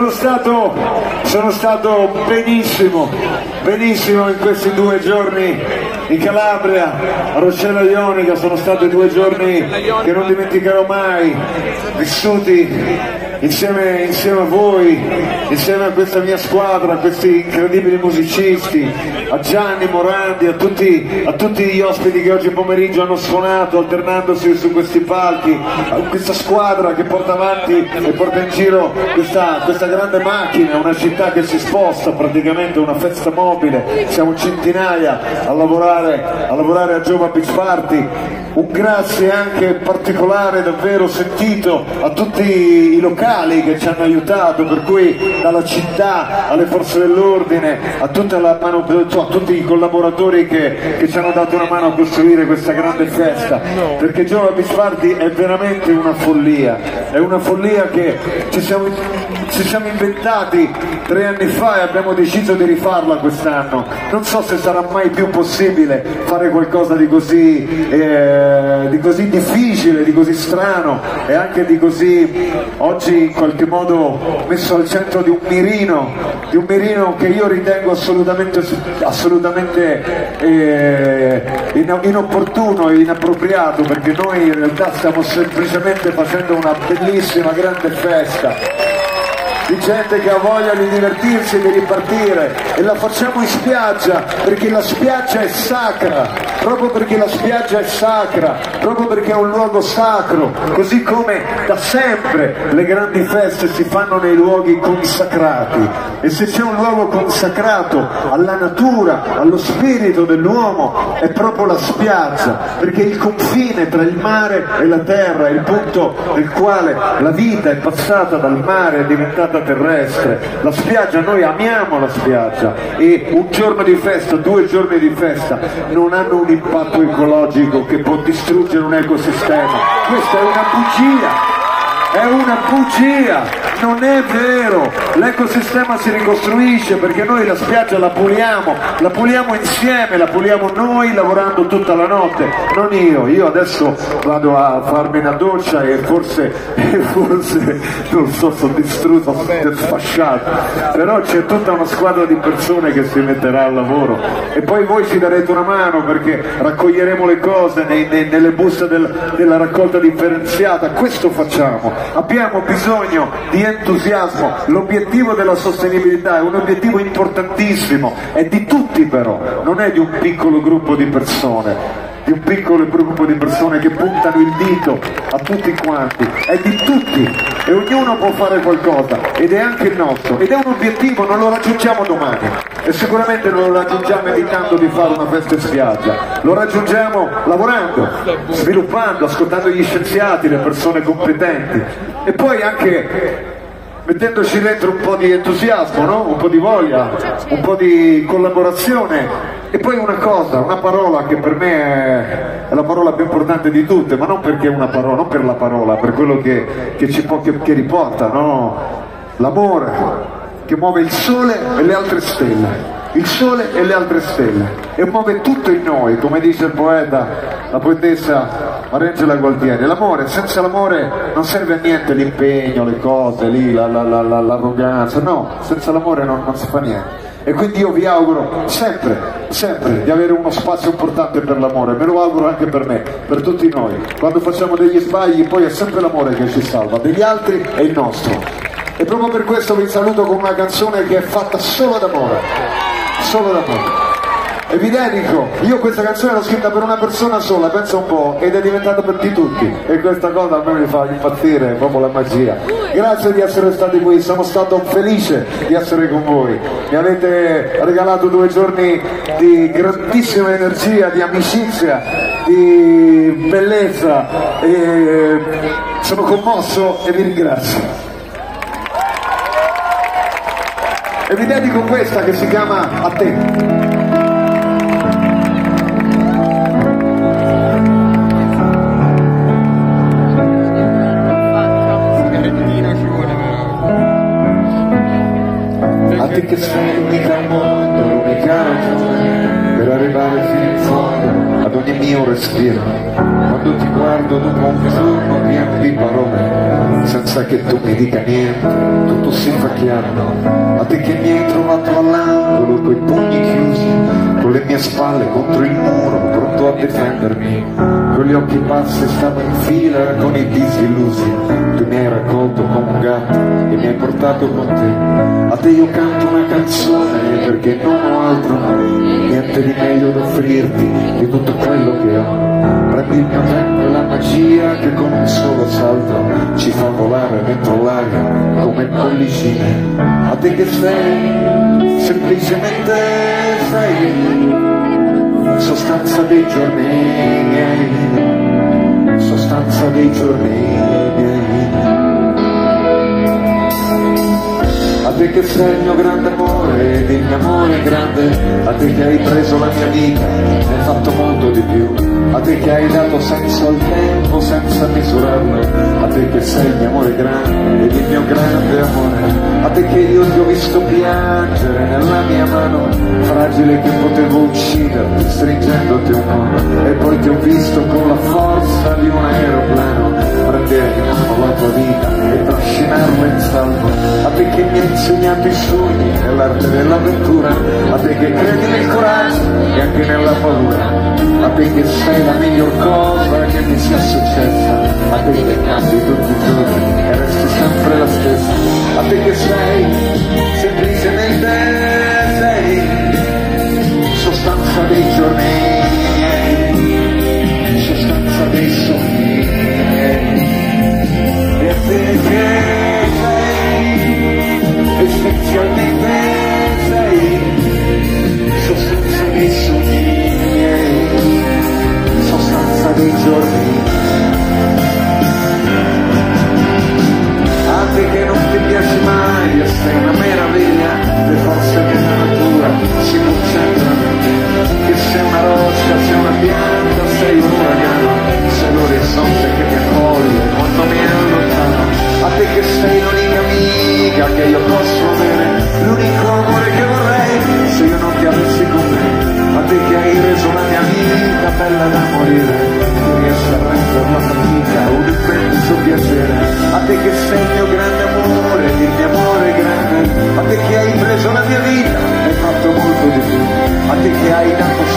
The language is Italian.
sono stato benissimo in questi 2 giorni in Calabria, a Roccella Ionica. Sono stati 2 giorni che non dimenticherò mai, vissuti insieme a voi, insieme a questa mia squadra, a questi incredibili musicisti, a Gianni Morandi, a tutti gli ospiti che oggi pomeriggio hanno suonato alternandosi su questi palchi, a questa squadra che porta avanti e porta in giro questa grande macchina, una città che si sposta, praticamente una festa mobile. Siamo centinaia a lavorare a Giova Beach Party. Un grazie anche particolare, davvero sentito, a tutti i locali che ci hanno aiutato, per cui dalla città alle forze dell'ordine, a tutti i collaboratori che ci hanno dato una mano a costruire questa grande festa, perché Giova Beach Party è veramente una follia che ci siamo inventati 3 anni fa e abbiamo deciso di rifarla quest'anno. Non so se sarà mai più possibile fare qualcosa di così difficile, di così strano e anche di così oggi in qualche modo messo al centro di un mirino che io ritengo assolutamente inopportuno e inappropriato, perché noi in realtà stiamo semplicemente facendo una bellissima grande festa di gente che ha voglia di divertirsi e di ripartire, e la facciamo in spiaggia perché la spiaggia è sacra, proprio perché la spiaggia è sacra, proprio perché è un luogo sacro, così come da sempre le grandi feste si fanno nei luoghi consacrati, e se c'è un luogo consacrato alla natura, allo spirito dell'uomo, è proprio la spiaggia, perché il confine tra il mare e la terra è il punto nel quale la vita è passata dal mare, è diventata terrestre. La spiaggia, noi amiamo la spiaggia, e un giorno di festa, 2 giorni di festa non hanno un impatto ecologico che può distruggere un ecosistema. Questa è una bugia, non è vero. L'ecosistema si ricostruisce perché noi la spiaggia la puliamo insieme, la puliamo noi lavorando tutta la notte, non io adesso vado a farmi una doccia e forse non so, sono distrutto, sono sfasciato, però c'è tutta una squadra di persone che si metterà al lavoro, e poi voi ci darete una mano perché raccoglieremo le cose nelle buste della raccolta differenziata. Questo facciamo. Abbiamo bisogno di entusiasmo. L'obiettivo della sostenibilità è un obiettivo importantissimo, è di tutti, però non è di un piccolo gruppo di persone, che puntano il dito a tutti quanti, è di tutti, e ognuno può fare qualcosa, ed è anche il nostro, ed è un obiettivo. Non lo raggiungiamo domani, e sicuramente non lo raggiungiamo evitando di fare una festa in spiaggia, lo raggiungiamo lavorando, sviluppando, ascoltando gli scienziati, le persone competenti, e poi anche mettendoci dentro un po' di entusiasmo, no? Un po' di voglia, un po' di collaborazione. E poi una parola che per me è la parola più importante di tutte, ma non perché è una parola, non per la parola, per quello che riporta, no? L'amore che muove il sole e le altre stelle. Il sole e le altre stelle, e muove tutto in noi, come dice il poeta, la poetessa Mariangela Gualtieri. L'amore, senza l'amore non serve a niente l'impegno, le cose lì, l'arroganza, no, senza l'amore non si fa niente. E quindi io vi auguro sempre di avere uno spazio importante per l'amore, me lo auguro anche per me, per tutti noi. Quando facciamo degli sbagli poi è sempre l'amore che ci salva, degli altri è il nostro. E proprio per questo vi saluto con una canzone che è fatta solo d'amore, solo d'amore. E vi dedico, io questa canzone l'ho scritta per una persona sola, pensa un po', ed è diventata per di tutti, e questa cosa a me mi fa impazzire, è proprio la magia. Grazie di essere stati qui, sono stato felice di essere con voi, mi avete regalato 2 giorni di grandissima energia, di amicizia, di bellezza, e sono commosso e vi ringrazio. E vi dedico questa che si chiama A te. A te che sei l'unica al mondo, l'unica ragione per arrivare fino in fondo ad ogni ogni mio respiro. Quando ti guardo dopo un giorno pieno di parole, senza che tu mi dica niente, tutto si fa chiaro. A te che mi hai trovato all'angolo coi pugni chiusi, con le mie spalle contro il muro, pronto a difendermi, con gli occhi bassi stavo in fila con i disillusi. Tu mi hai raccolto come un gatto e mi hai portato con te. A te io canto una canzone perché non ho altro, niente di meglio da offrirti di tutto quello che ho. Prendi il mio tempo e la magia che con un solo salto ci fa volare dentro l'aria come pollicine. A te che sei, semplicemente sei sostanza dei giorni miei, sostanza dei giorni miei. A te che sei il mio grande amore ed il mio amore grande, a te che hai preso la mia vita e hai fatto molto di più, a te che hai dato senso al tempo senza misurarlo, a te che sei il mio amore grande ed il mio grande amore, a te che io ti ho visto piangere nella mia mano fragile che potevo ucciderti stringendoti un po', e poi ti ho visto con la forza di un aeroplano prendere in mano la tua vita e trascinarla in salvo, a te che mi hai insegnato i sogni e l'arte dell'avventura, a te che credi nel coraggio e anche nella paura, a te che sei la miglior cosa che mi sia successa, a te che cambi tutti i giorni e resti sempre la stessa, a te che sei, semplicemente sei, sostanza dei giorni miei, sostanza dei sogni miei, e a te che essenzialmente sei sostanza dei sogni miei, sostanza dei giorni. A te che non ti piaci mai e sei una meraviglia, le forze della natura si concentrano in te, che sei una roccia, sei una pianta, sei un uragano, sei l'orizzonte che mi accoglie quando mi allontano, a te che sei l'unica amica che io posso avere, l'unico amore che vorrei se io non ti avessi con me, a te che hai reso la mia vita bella da morire, che riesci a rendere la fatica un immenso piacere, a te che sei il mio grande amore, il mio amore grande, a te che hai preso la mia vita e hai fatto molto di più, a te che hai dato